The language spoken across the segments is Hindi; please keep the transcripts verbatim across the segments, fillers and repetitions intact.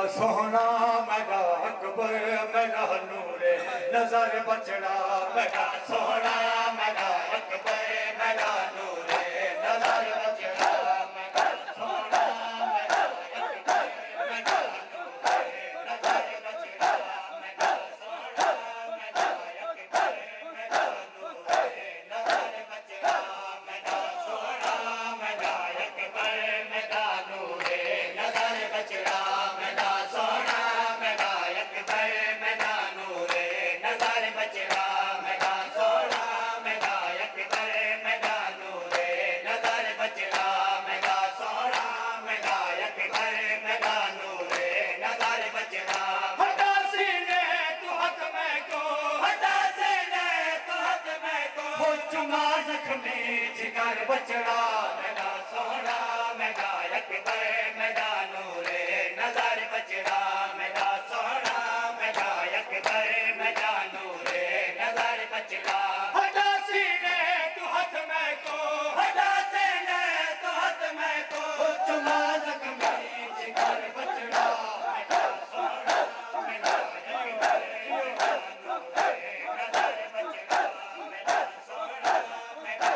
सोना मेरा अकबर मेरा नूरे नजर बचड़ा मेरा सोना मेरा अकबर मेरा नूरे नजर बचड़ा मेरा सोना मेरा अकबर मेरा नूरे नजर बचड़ा मेरा सोना मेरा अकबर मेरा नूरे नजर बचड़ा मेरा सोना मेरा अकबर मेरा नूरे नजर बचड़ा जिगर बचड़ा मेरा सोना मेरा अकबर मेरा नूरे नजर बचड़ा मेरा सोना मेरा अकबर मेरा नूरे नजर बचड़ा हटा सीने तू हाथ में को हटा सीने तू हाथ में को चुमा जख्मी जिगर बचड़ा मेरा सोना मेरा अकबर मेरा नूरे नजर बचड़ा मेरा सोना मेरा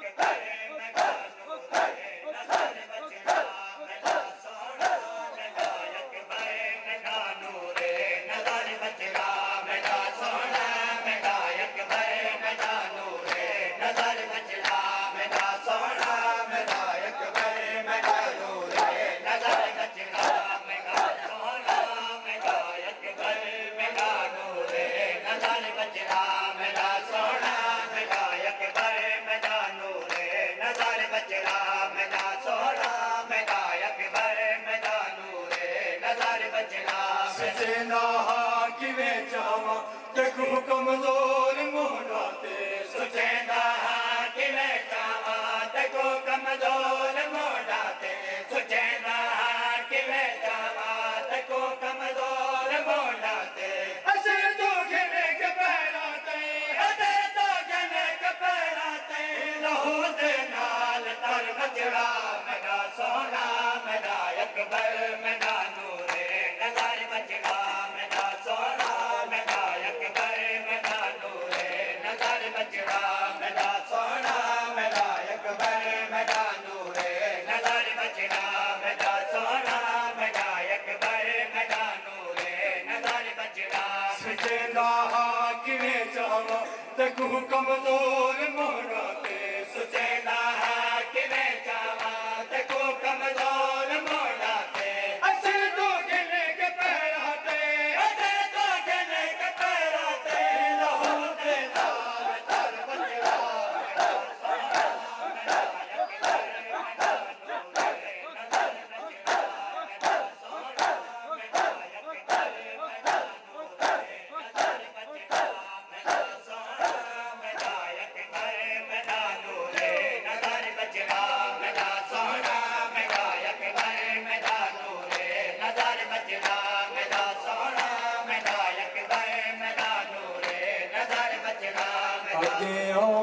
कमजोर मोड़ाते सुचेंदा कि मैं चावा तेको कमजोर मोड़ाते सुचेंदा कि मैं चावा तेको कमजोर मोड़ाते ऐसे तो घने के पैराते ऐसे तो घने के पैराते लहू दे नाल तर बचड़ा मेरा सोना मेरा अकबर मेरा नूरे नजर बचड़ा मेरा सोना मेरा अकबर मेरा नूरे नजर बचड़ा मेरा सोना मेरा अकबर मेरा नूरे नजर बचड़ा मेरा सोना मेरा अकबर मेरा नूरे नजर बचड़ा सुचेंदा किवे चावा तेको कमजोर मोड़ाते सुचेंदा किवे चावा तेको कमजोर मोड़ाते ऐसे तो गिने के पैराते ऐसे तो गिने के पैराते लहू दे नाल तर बचड़ा मेरा सोना मेरा अकबर मेरा नूरे नजर बचड़ा मेरा सोना मेरा अकबर मेरा नूरे नजर बचड़ा मेरा सोना मेरा अकबर मेरा नूरे नजर बचड़ा मेरा सोना मेरा अकबर मेरा नूरे नजर बचड़ा मेरा सोना मेरा अकबर मेरा नूरे नजर बचड़ा अगे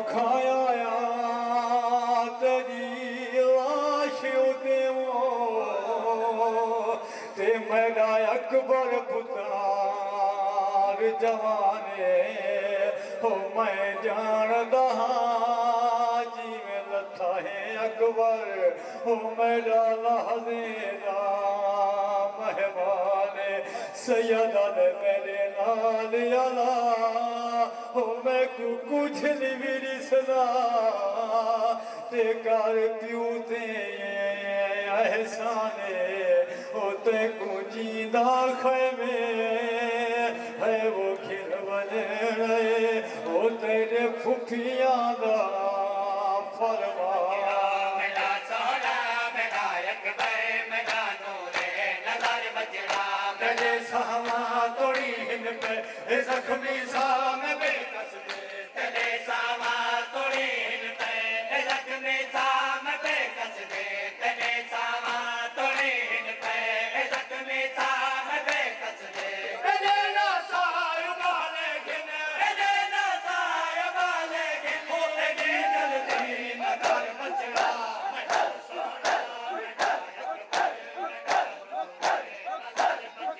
औखाया तेरी लाश देवो ते मेरा अकबर पुतार जवाने हो मैं जानदा जी में लथा है अकबर हो मेरा लहज़ेदा मेहमान सैयदा ने मेरे नाल अला हो मैं को कुछ नहीं भी सदा ते कर प्यू ते एहसाने हो ते को जीदा खैमे है वो खिल बने हो तेरे फुफिया दा फरमा मेरा सोना मेरा अकबर मेरा नूरे नजर बचड़ा तेरे सामा तोड़ी हिन पे जख्मी सा में बेकस दे तेरे सामा तोड़ी हिन पे जख्मी सा में बेकस दे तेरे सामा तोड़ी हिन पे जख्मी सा में बेकस दे तेरे ना साय बाले गिन तेरे ना साय बाले गिन हो तेरी जल्दी नजर बचड़ा मेरा सोना मेरा अकबर मेरा नूरे नजर बचड़ा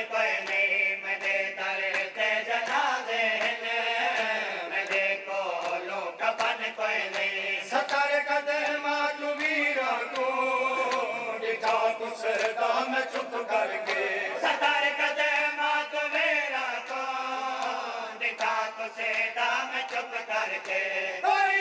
कोई नहीं मेरे दर ते जनाजे मेरे कोलो कफन कोई नहीं सतर कदमा तू वीरा को दिखा कुछ दाम चुप करके सतर कदमा तू वीरा को दिखा कुछ दाम चुप करके कोई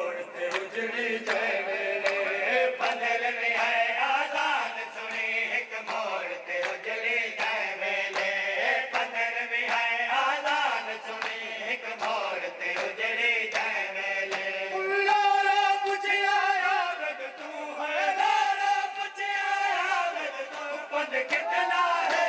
मोड़ते उजड़ी जय मेले पंदर में है आजाद सुनी एक मोड़ते उजड़ी जय मेले पंदर में है आजाद सुनी एक मोड़ते उजड़ी जय मेले लारा पूछे आया गद तू है लारा पूछे आया गद तू पद कितना है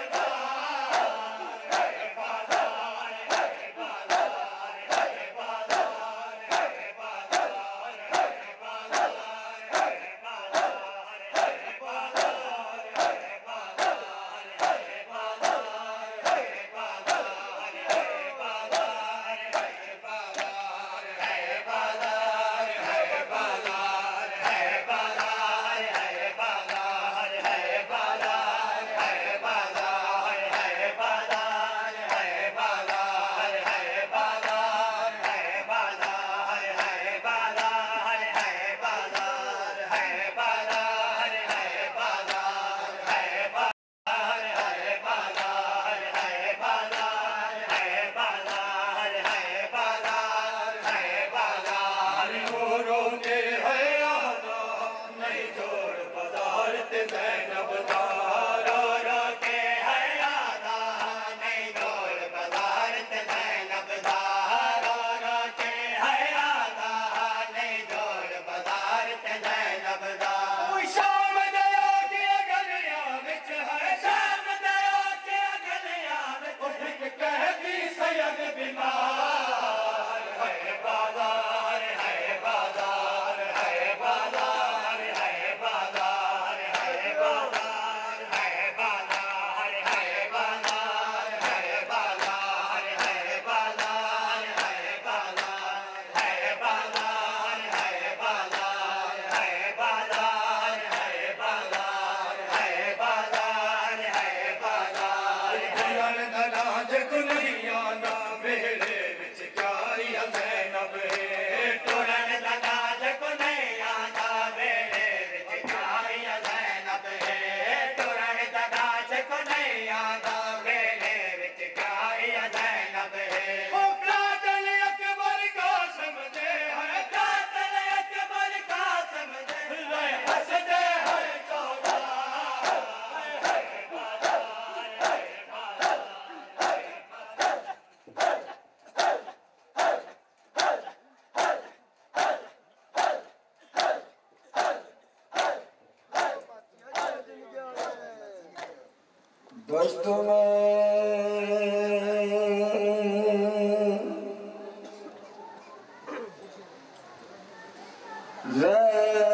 दोस्तों में जय